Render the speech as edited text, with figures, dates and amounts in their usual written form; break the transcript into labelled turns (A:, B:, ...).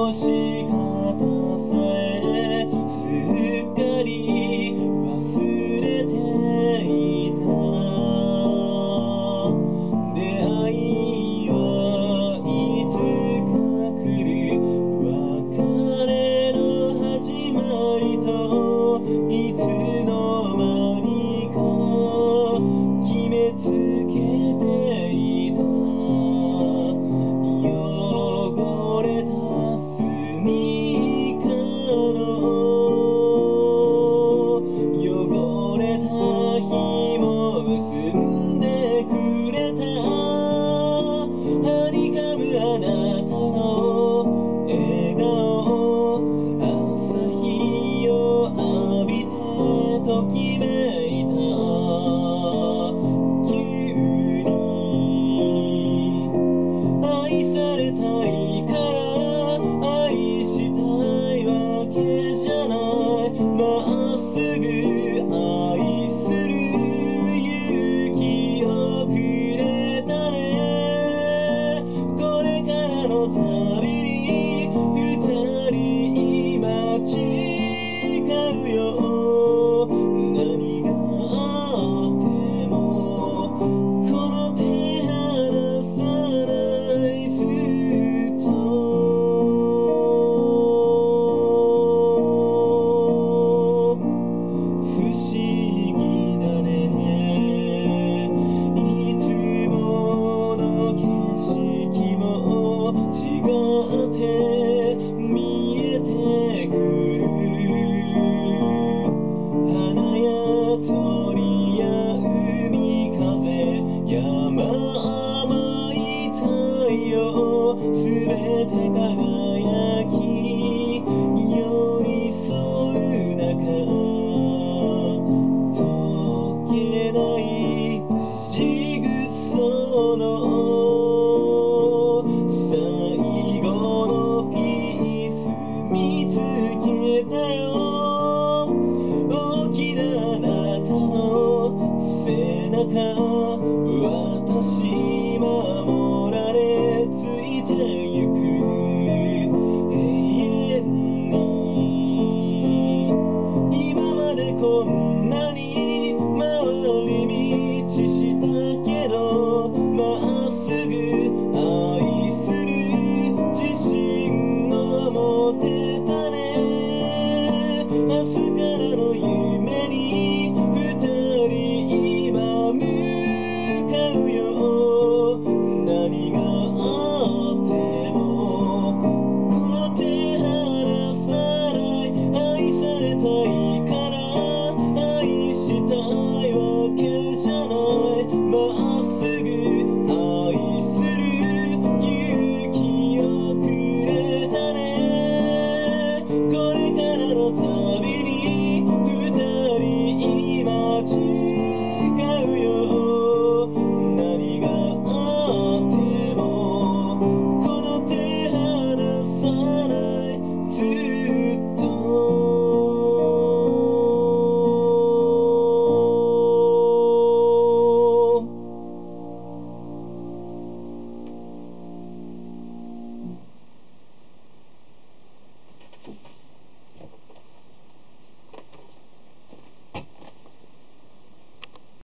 A: し方さえすっかり忘れていた。出会いはいつか来る、別れの始まりといつの間にか決めつけていた。汚れたスニーカーの汚れた紐結んでくれた。はにかむあなたの笑顔、朝日を浴びてときめいた。急に愛されたいから愛したいわけじゃない。まっすぐ愛する勇気をくれたね。これからの旅に二人今違うよ。何があってもこの手離さないずっと。不思議だね、いつもの景色も違って見えてくる。花や鳥や海風山甘い太陽、すべて輝き寄り添う中、溶けない口ぐの最後のピース見つけたよ。大きなあなたの背中、私守られついてゆく。永遠に今までこんなに回り道したけど、まっすぐ愛する自信を持て